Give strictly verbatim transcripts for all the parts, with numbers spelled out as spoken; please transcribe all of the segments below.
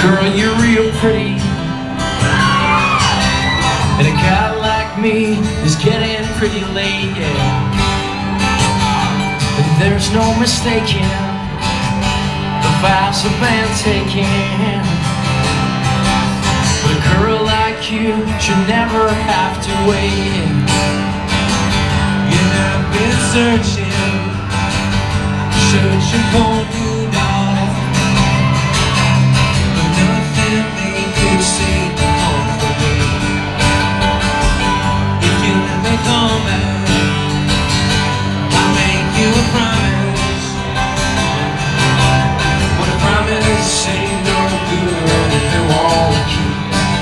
Girl, you're real pretty, and a guy like me is getting pretty late, yeah. And there's no mistaking, the vows have been taken. But a girl like you should never have to wait. And I've been searching, searching for you, darling, but nothing they could seem to come for me. If you let me come back, I'll make you a promise, but a promise ain't no good if it won't keep.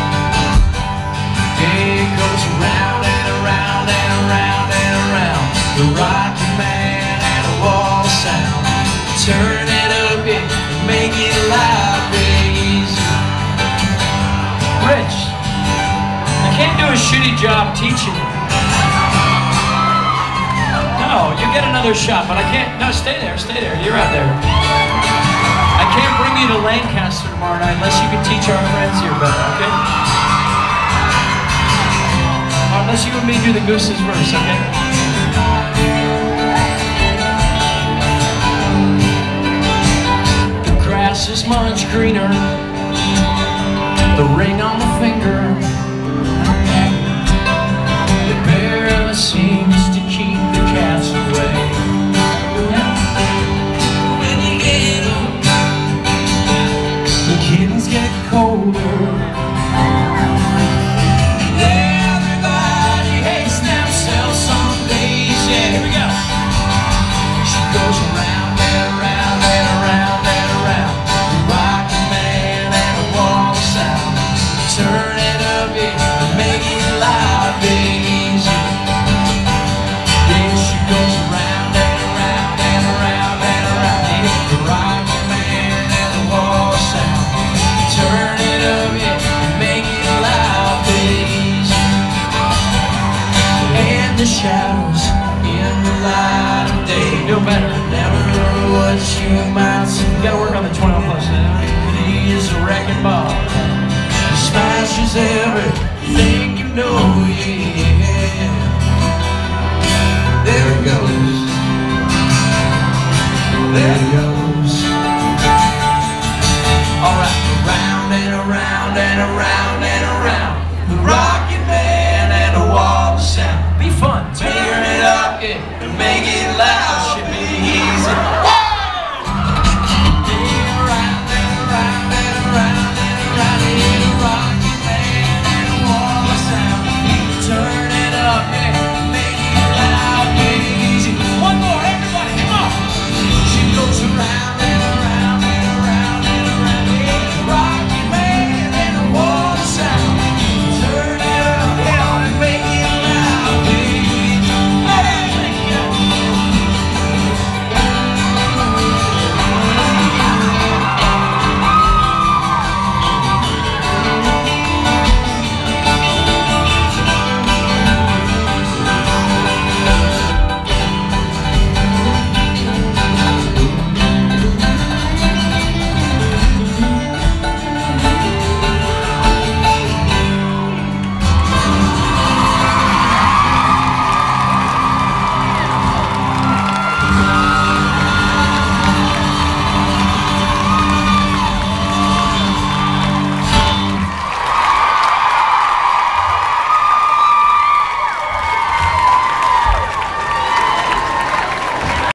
It goes around and around and around and around, the Rocky Man and a wall sound. Turn it up and make it loud, please. Rich, I can't do a shitty job teaching you. No, you get another shot, but I can't. No, stay there, stay there. You're out there. I can't bring you to Lancaster tomorrow night unless you can teach our friends here better, okay? Or unless you and me do the Goose's verse, okay? The grass is much greener, the ring on the finger, it barely seems to keep the cats away. When you get up, the kittens get colder. Everybody hates themselves some days. Yeah, here we go. She goes around and around and around and around, the Rocky Man and a wall sound. Turn it up, yeah, and make it loud, baby. Yeah, she goes around and around and around and around, yeah, the Rocky Man and a wall sound. Turn it up, yeah, and make it loud, baby. And the shadows In the light of day, no better. never know what you might see. You gotta work on the twenty-one plus now. He is a wrecking ball. He smashes everything you know, yeah. There it goes. There it goes. Alright, around and around and around.